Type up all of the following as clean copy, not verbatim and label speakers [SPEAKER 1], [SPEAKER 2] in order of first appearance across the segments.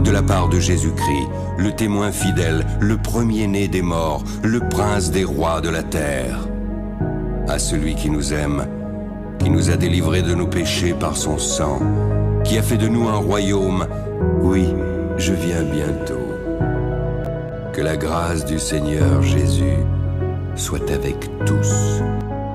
[SPEAKER 1] de la part de Jésus-Christ, le témoin fidèle, le premier-né des morts, le prince des rois de la terre. À celui qui nous aime, qui nous a délivrés de nos péchés par son sang, qui a fait de nous un royaume, oui, je viens bientôt. Que la grâce du Seigneur Jésus soit avec tous.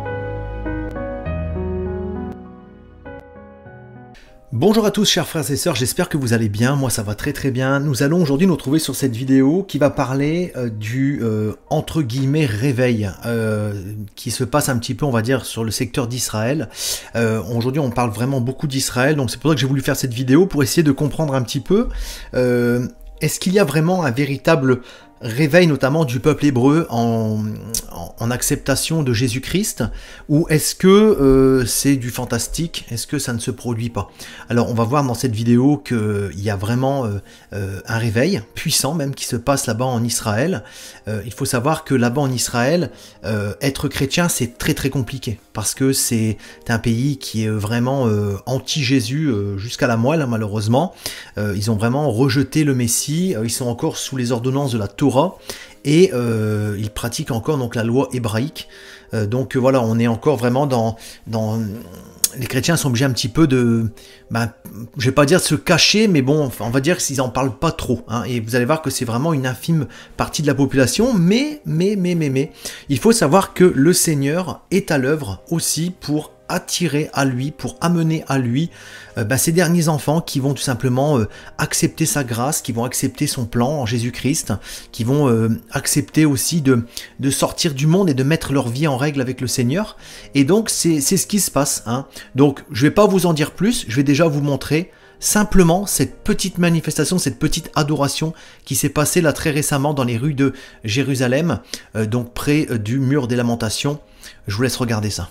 [SPEAKER 2] Bonjour à tous chers frères et sœurs, j'espère que vous allez bien, moi ça va très très bien. Nous allons aujourd'hui nous retrouver sur cette vidéo qui va parler du entre guillemets réveil qui se passe un petit peu on va dire sur le secteur d'Israël. Aujourd'hui on parle vraiment beaucoup d'Israël, donc c'est pour ça que j'ai voulu faire cette vidéo pour essayer de comprendre un petit peu est-ce qu'il y a vraiment un véritable réveil notamment du peuple hébreu en acceptation de Jésus-Christ, ou est-ce que c'est du fantastique, est-ce que ça ne se produit pas? Alors on va voir dans cette vidéo qu'il y a vraiment un réveil puissant même qui se passe là-bas en Israël. Il faut savoir que là-bas en Israël, être chrétien c'est très très compliqué, parce que c'est un pays qui est vraiment anti-Jésus jusqu'à la moelle malheureusement. Ils ont vraiment rejeté le Messie, ils sont encore sous les ordonnances de la Torah, et ils pratiquent encore donc la loi hébraïque. Donc voilà, on est encore vraiment dans les chrétiens sont obligés un petit peu de, je vais pas dire de se cacher, mais bon, on va dire qu'ils en parlent pas trop, hein, et vous allez voir que c'est vraiment une infime partie de la population, mais, il faut savoir que le Seigneur est à l'œuvre aussi pour attirer à lui, pour amener à lui ces derniers enfants qui vont tout simplement accepter sa grâce, qui vont accepter son plan en Jésus-Christ, qui vont accepter aussi de sortir du monde et de mettre leur vie en règle avec le Seigneur. Et donc c'est ce qui se passe, hein. Donc je vais pas vous en dire plus, je vais déjà vous montrer simplement cette petite manifestation, cette petite adoration qui s'est passée là très récemment dans les rues de Jérusalem, donc près du mur des lamentations. Je vous laisse regarder ça.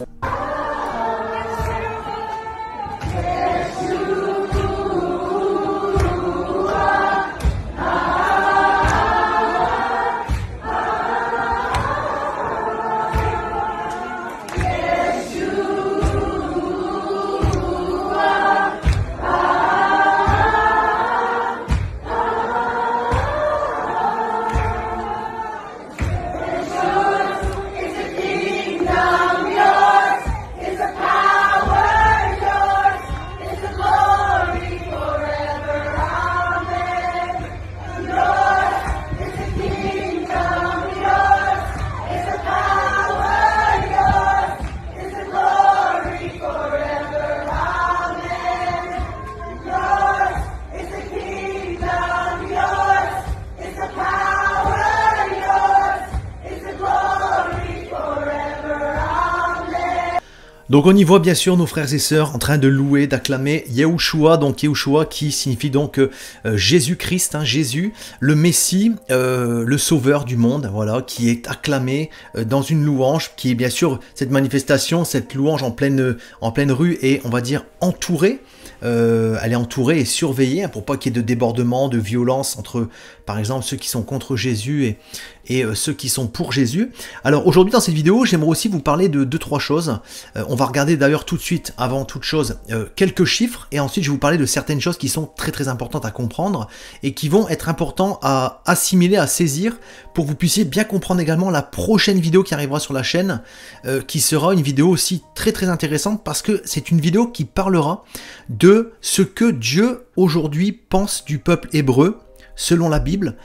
[SPEAKER 2] Donc on y voit bien sûr nos frères et sœurs en train de louer, d'acclamer Yahushua, donc Yahushua qui signifie donc Jésus-Christ, hein, Jésus, le Messie, le Sauveur du monde, voilà, qui est acclamé dans une louange, qui est bien sûr cette manifestation, cette louange en pleine rue est, on va dire, entourée. Elle est entourée et surveillée, hein, pour pas qu'il y ait de débordement, de violence entre, par exemple, ceux qui sont contre Jésus et ceux qui sont pour Jésus. Alors aujourd'hui dans cette vidéo, j'aimerais aussi vous parler de 2-3 choses. On va regarder d'ailleurs tout de suite, avant toute chose, quelques chiffres, et ensuite je vais vous parler de certaines choses qui sont très très importantes à comprendre et qui vont être importantes à assimiler, à saisir, pour que vous puissiez bien comprendre également la prochaine vidéo qui arrivera sur la chaîne, qui sera une vidéo aussi très très intéressante, parce que c'est une vidéo qui parlera de ce que Dieu aujourd'hui pense du peuple hébreu, selon la Bible,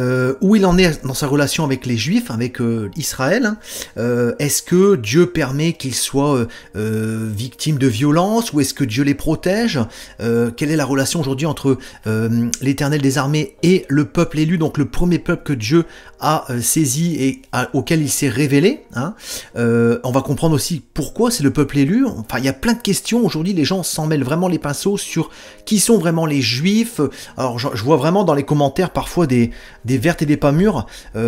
[SPEAKER 2] où il en est dans sa relation avec les Juifs, avec Israël. Est-ce que Dieu permet qu'ils soient victimes de violence, ou est-ce que Dieu les protège? Quelle est la relation aujourd'hui entre l'Éternel des armées et le peuple élu, donc le premier peuple que Dieu a saisi et auquel il s'est révélé, hein. On va comprendre aussi pourquoi c'est le peuple élu. Enfin, il y a plein de questions aujourd'hui, les gens s'en mêlent vraiment les pinceaux sur qui sont vraiment les Juifs. Alors je vois vraiment dans les commentaires parfois des vertes et des pas mûres,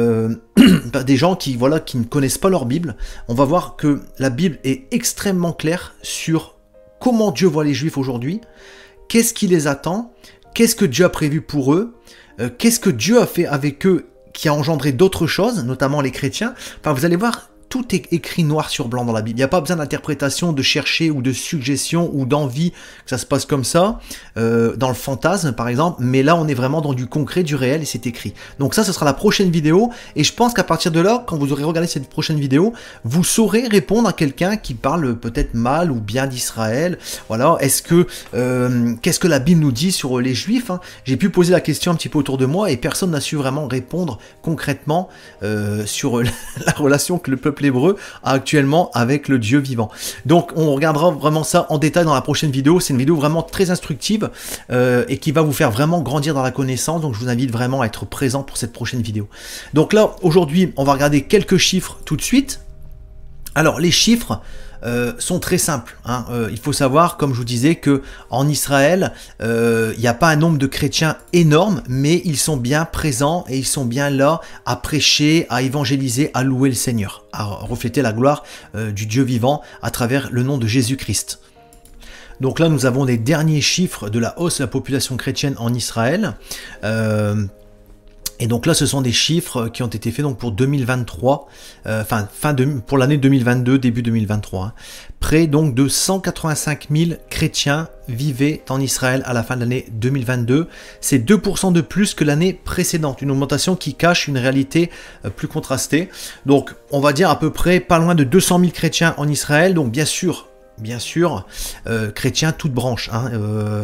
[SPEAKER 2] des gens qui ne connaissent pas leur Bible. On va voir que la Bible est extrêmement claire sur comment Dieu voit les Juifs aujourd'hui, qu'est-ce qui les attend, qu'est-ce que Dieu a prévu pour eux, qu'est-ce que Dieu a fait avec eux qui a engendré d'autres choses, notamment les chrétiens. Enfin, vous allez voir, tout est écrit noir sur blanc dans la Bible. Il n'y a pas besoin d'interprétation, de chercher ou de suggestion ou d'envie que ça se passe comme ça, dans le fantasme par exemple, mais là on est vraiment dans du concret, du réel et c'est écrit. Donc ça, ce sera la prochaine vidéo et je pense qu'à partir de là, quand vous aurez regardé cette prochaine vidéo, vous saurez répondre à quelqu'un qui parle peut-être mal ou bien d'Israël. Voilà, est-ce que, qu'est-ce que la Bible nous dit sur les Juifs, hein? J'ai pu poser la question un petit peu autour de moi et personne n'a su vraiment répondre concrètement sur la relation que le peuple hébreu a actuellement avec le Dieu vivant. Donc on regardera vraiment ça en détail dans la prochaine vidéo. C'est une vidéo vraiment très instructive et qui va vous faire vraiment grandir dans la connaissance. Donc je vous invite vraiment à être présent pour cette prochaine vidéo. Donc là, aujourd'hui, on va regarder quelques chiffres tout de suite. Alors les chiffres sont très simples, hein. Il faut savoir, comme je vous disais, que en Israël, il n'y a pas un nombre de chrétiens énorme, mais ils sont bien présents et ils sont bien là à prêcher, à évangéliser, à louer le Seigneur, à refléter la gloire du Dieu vivant à travers le nom de Jésus-Christ. Donc là, nous avons les derniers chiffres de la hausse de la population chrétienne en Israël. Et donc là, ce sont des chiffres qui ont été faits donc pour 2023, pour l'année 2022, début 2023. Hein. Près donc de 185 000 chrétiens vivaient en Israël à la fin de l'année 2022. C'est 2% de plus que l'année précédente, une augmentation qui cache une réalité plus contrastée. Donc on va dire à peu près pas loin de 200 000 chrétiens en Israël, donc bien sûr, chrétien toute branche, hein,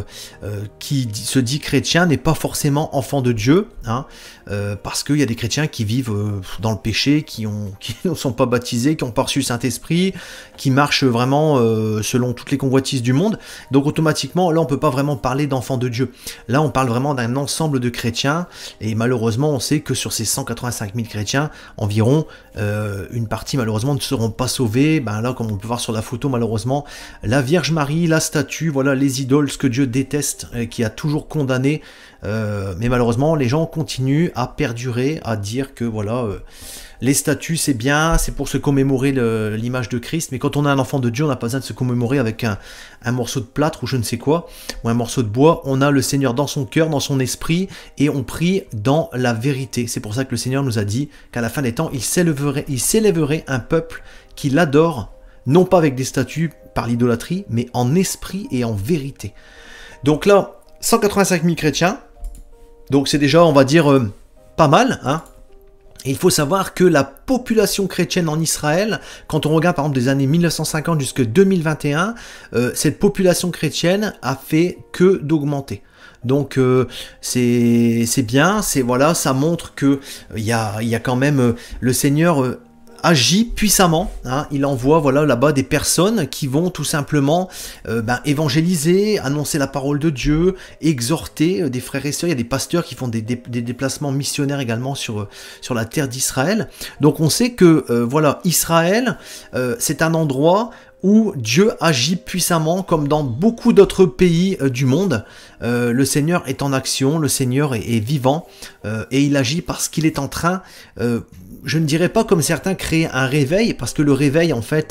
[SPEAKER 2] qui se dit chrétien n'est pas forcément enfant de Dieu, hein, parce qu'il y a des chrétiens qui vivent dans le péché, qui ne sont pas baptisés, qui n'ont pas reçu le Saint-Esprit, qui marchent vraiment selon toutes les convoitises du monde. Donc automatiquement, là on ne peut pas vraiment parler d'enfants de Dieu. Là on parle vraiment d'un ensemble de chrétiens, et malheureusement on sait que sur ces 185 000 chrétiens, environ une partie malheureusement ne seront pas sauvés. Ben là, comme on peut voir sur la photo, malheureusement, la Vierge Marie, la statue, voilà les idoles, ce que Dieu déteste, qui a toujours condamné, mais malheureusement les gens continuent à perdurer, à dire que voilà, les statues c'est bien, c'est pour se commémorer l'image de Christ, mais quand on a un enfant de Dieu, on n'a pas besoin de se commémorer avec un morceau de plâtre ou je ne sais quoi, ou un morceau de bois. On a le Seigneur dans son cœur, dans son esprit, et on prie dans la vérité. C'est pour ça que le Seigneur nous a dit qu'à la fin des temps, il s'élèverait un peuple qui l'adore, non pas avec des statues par l'idolâtrie, mais en esprit et en vérité. Donc là, 185 000 chrétiens, donc c'est déjà, on va dire, pas mal, hein. Et il faut savoir que la population chrétienne en Israël, quand on regarde par exemple des années 1950 jusqu'à 2021, cette population chrétienne a fait que d'augmenter. Donc c'est bien, voilà, ça montre que il y a quand même le Seigneur agit puissamment, hein. Il envoie voilà là-bas des personnes qui vont tout simplement évangéliser, annoncer la parole de Dieu, exhorter des frères et sœurs. Il y a des pasteurs qui font des déplacements missionnaires également sur la terre d'Israël. Donc on sait que voilà, Israël, c'est un endroit où Dieu agit puissamment comme dans beaucoup d'autres pays du monde. Le Seigneur est en action, le Seigneur est vivant et il agit parce qu'il est en train, je ne dirais pas comme certains créer un réveil, parce que le réveil en fait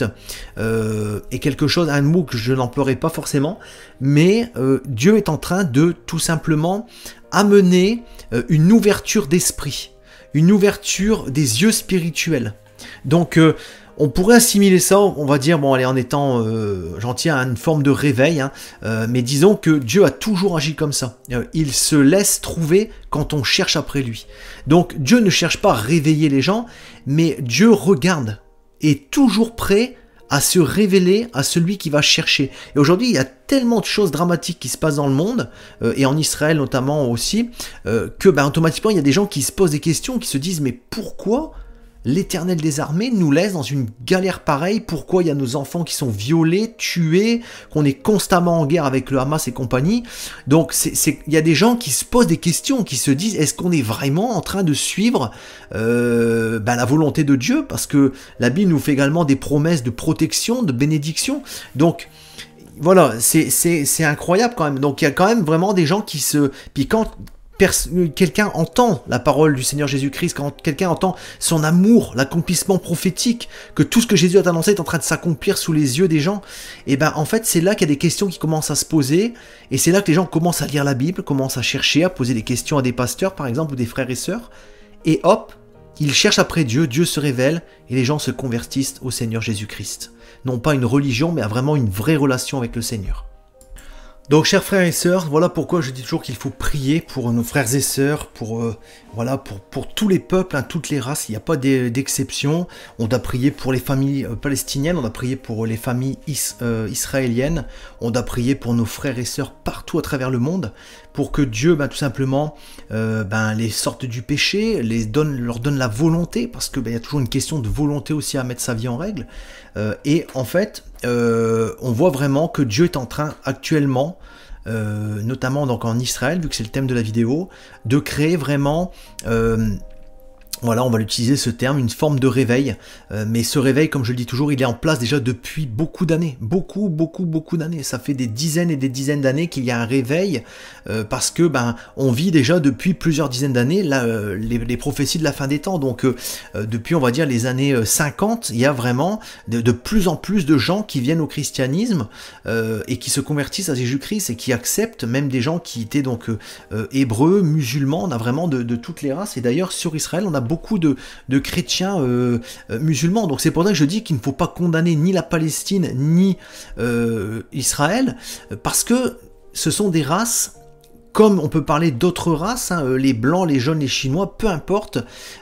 [SPEAKER 2] est quelque chose, un mot que je n'emploierai pas forcément, mais Dieu est en train de tout simplement amener une ouverture d'esprit, une ouverture des yeux spirituels. Donc on pourrait assimiler ça, on va dire, bon allez, en étant gentil, à une forme de réveil, hein, mais disons que Dieu a toujours agi comme ça. Il se laisse trouver quand on cherche après lui. Donc Dieu ne cherche pas à réveiller les gens, mais Dieu regarde, est toujours prêt à se révéler à celui qui va chercher. Et aujourd'hui, il y a tellement de choses dramatiques qui se passent dans le monde, et en Israël notamment aussi, que automatiquement, il y a des gens qui se posent des questions, qui se disent, mais pourquoi l'Éternel des armées nous laisse dans une galère pareille? Pourquoi il y a nos enfants qui sont violés, tués, qu'on est constamment en guerre avec le Hamas et compagnie? Donc il y a des gens qui se posent des questions, qui se disent, est-ce qu'on est vraiment en train de suivre la volonté de Dieu? Parce que la Bible nous fait également des promesses de protection, de bénédiction. Donc voilà, c'est incroyable quand même. Donc il y a quand même vraiment des gens qui se... Puis quand quelqu'un entend la parole du Seigneur Jésus-Christ, quand quelqu'un entend son amour, l'accomplissement prophétique, que tout ce que Jésus a annoncé est en train de s'accomplir sous les yeux des gens, et en fait c'est là qu'il y a des questions qui commencent à se poser, et c'est là que les gens commencent à lire la Bible, commencent à chercher, à poser des questions à des pasteurs par exemple, ou des frères et sœurs, et hop, Ils cherchent après Dieu, Dieu se révèle et les gens se convertissent au Seigneur Jésus-Christ. Non pas une religion, mais vraiment une vraie relation avec le Seigneur. Donc, chers frères et sœurs, voilà pourquoi je dis toujours qu'il faut prier pour nos frères et sœurs, pour tous les peuples, toutes les races, il n'y a pas d'exception. On doit prier pour les familles palestiniennes, on doit prier pour les familles israéliennes, on doit prier pour nos frères et sœurs partout à travers le monde, pour que Dieu, tout simplement, les sorte du péché, leur donne la volonté, parce que il y a toujours une question de volonté aussi à mettre sa vie en règle. Et en fait, on voit vraiment que Dieu est en train actuellement, notamment donc en Israël, vu que c'est le thème de la vidéo, de créer vraiment, voilà, on va l'utiliser ce terme, une forme de réveil. Mais ce réveil, comme je le dis toujours, il est en place déjà depuis beaucoup d'années. Beaucoup d'années. Ça fait des dizaines et des dizaines d'années qu'il y a un réveil, parce que on vit déjà depuis plusieurs dizaines d'années les prophéties de la fin des temps. Donc depuis, on va dire, les années 50, il y a vraiment de plus en plus de gens qui viennent au christianisme et qui se convertissent à Jésus-Christ et qui acceptent, même des gens qui étaient donc hébreux, musulmans. On a vraiment de toutes les races. Et d'ailleurs, sur Israël, on a beaucoup de chrétiens musulmans. Donc c'est pour ça que je dis qu'il ne faut pas condamner ni la Palestine ni Israël, parce que ce sont des races, comme on peut parler d'autres races, les blancs, les jaunes, les chinois, peu importe,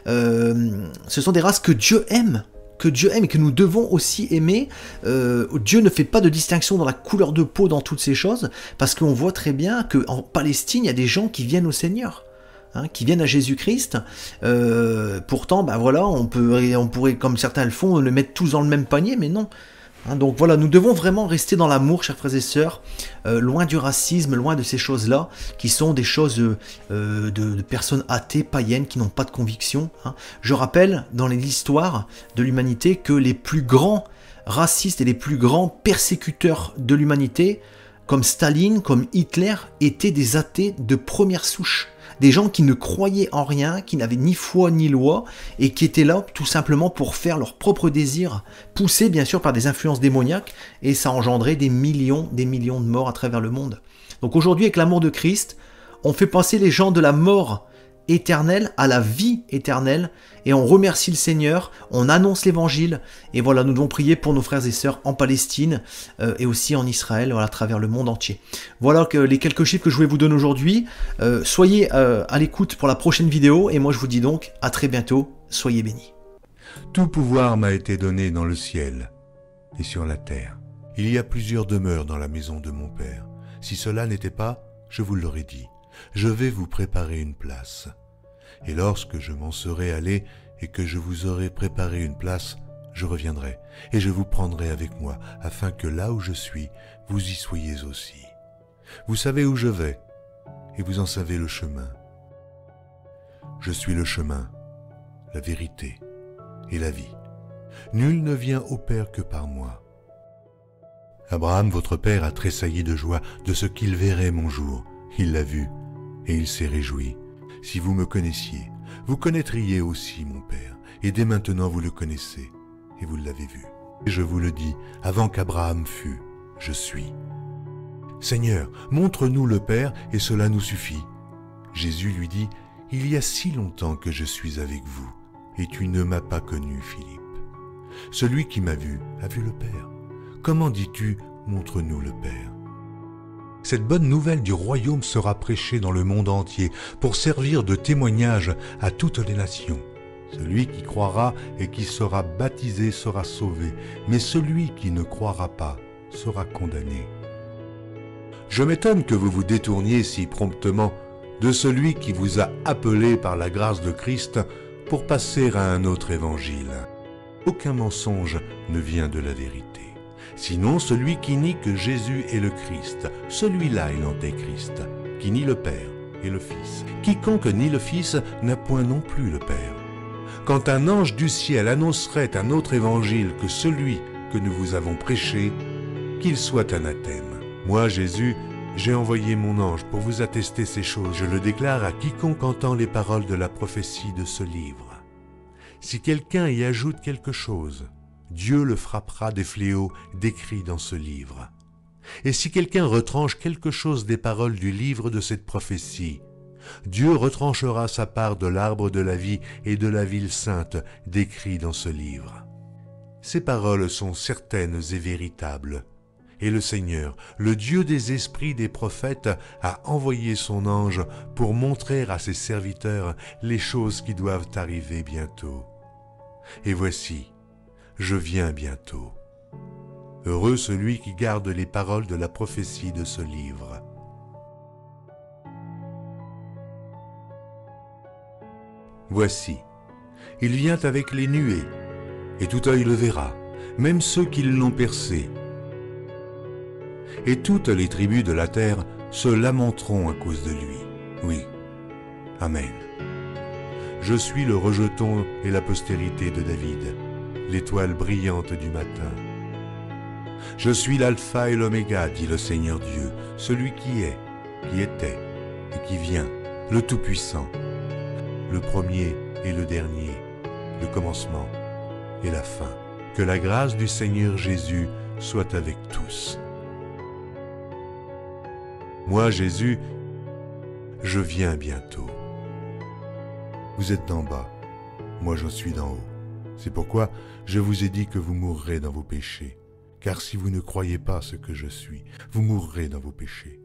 [SPEAKER 2] ce sont des races que Dieu aime. Et que nous devons aussi aimer. Dieu ne fait pas de distinction dans la couleur de peau, dans toutes ces choses, parce qu'on voit très bien qu'en Palestine, il y a des gens qui viennent au Seigneur. Qui viennent à Jésus-Christ. Pourtant, voilà, on pourrait, comme certains le font, le mettre tous dans le même panier, mais non. Donc voilà, nous devons vraiment rester dans l'amour, chers frères et sœurs, loin du racisme, loin de ces choses-là, qui sont des choses de personnes athées, païennes, qui n'ont pas de conviction. Je rappelle, dans l'histoire de l'humanité, que les plus grands racistes et les plus grands persécuteurs de l'humanité, comme Staline, comme Hitler, étaient des athées de première souche. Des gens qui ne croyaient en rien, qui n'avaient ni foi ni loi, et qui étaient là tout simplement pour faire leurs propres désirs, poussés bien sûr par des influences démoniaques, et ça engendrait des millions de morts à travers le monde. Donc aujourd'hui, avec l'amour de Christ, on fait passer les gens de la mort éternelle à la vie éternelle, et on remercie le Seigneur, on annonce l'évangile, et voilà, nous devons prier pour nos frères et sœurs en Palestine, et aussi en Israël, voilà, à travers le monde entier. Voilà les quelques chiffres que je voulais vous donner aujourd'hui. Soyez à l'écoute pour la prochaine vidéo, et moi je vous dis donc à très bientôt, soyez bénis.
[SPEAKER 3] Tout pouvoir m'a été donné dans le ciel et sur la terre. Il y a plusieurs demeures dans la maison de mon Père. Si cela n'était pas, je vous l'aurais dit. Je vais vous préparer une place. Et lorsque je m'en serai allé et que je vous aurai préparé une place, je reviendrai et je vous prendrai avec moi, afin que là où je suis, vous y soyez aussi. Vous savez où je vais, et vous en savez le chemin. Je suis le chemin, la vérité et la vie. Nul ne vient au Père que par moi. Abraham, votre père, a tressailli de joie de ce qu'il verrait mon jour. Il l'a vu, et il s'est réjoui. Si vous me connaissiez, vous connaîtriez aussi mon Père, et dès maintenant vous le connaissez, et vous l'avez vu. Et je vous le dis, avant qu'Abraham fût, je suis. Seigneur, montre-nous le Père, et cela nous suffit. Jésus lui dit, il y a si longtemps que je suis avec vous, et tu ne m'as pas connu, Philippe. Celui qui m'a vu a vu le Père. Comment dis-tu, montre-nous le Père? Cette bonne nouvelle du royaume sera prêchée dans le monde entier pour servir de témoignage à toutes les nations. Celui qui croira et qui sera baptisé sera sauvé, mais celui qui ne croira pas sera condamné. Je m'étonne que vous vous détourniez si promptement de celui qui vous a appelé par la grâce de Christ pour passer à un autre évangile. Aucun mensonge ne vient de la vérité. Sinon celui qui nie que Jésus est le Christ, celui-là est l'antéchrist, qui nie le Père et le Fils. Quiconque nie le Fils n'a point non plus le Père. Quand un ange du ciel annoncerait un autre évangile que celui que nous vous avons prêché, qu'il soit anathème. Moi, Jésus, j'ai envoyé mon ange pour vous attester ces choses. Je le déclare à quiconque entend les paroles de la prophétie de ce livre. Si quelqu'un y ajoute quelque chose, Dieu le frappera des fléaux décrits dans ce livre. Et si quelqu'un retranche quelque chose des paroles du livre de cette prophétie, Dieu retranchera sa part de l'arbre de la vie et de la ville sainte décrit dans ce livre. Ces paroles sont certaines et véritables. Et le Seigneur, le Dieu des esprits des prophètes, a envoyé son ange pour montrer à ses serviteurs les choses qui doivent arriver bientôt. Et voici, je viens bientôt. Heureux celui qui garde les paroles de la prophétie de ce livre. Voici, il vient avec les nuées, et tout œil le verra, même ceux qui l'ont percé. Et toutes les tribus de la terre se lamenteront à cause de lui. Oui. Amen. Je suis le rejeton et la postérité de David, l'étoile brillante du matin. Je suis l'alpha et l'oméga, dit le Seigneur Dieu, celui qui est, qui était et qui vient, le Tout-Puissant, le premier et le dernier, le commencement et la fin. Que la grâce du Seigneur Jésus soit avec tous. Moi, Jésus, je viens bientôt. Vous êtes d'en bas, moi je suis d'en haut. C'est pourquoi je vous ai dit que vous mourrez dans vos péchés. Car si vous ne croyez pas ce que je suis, vous mourrez dans vos péchés.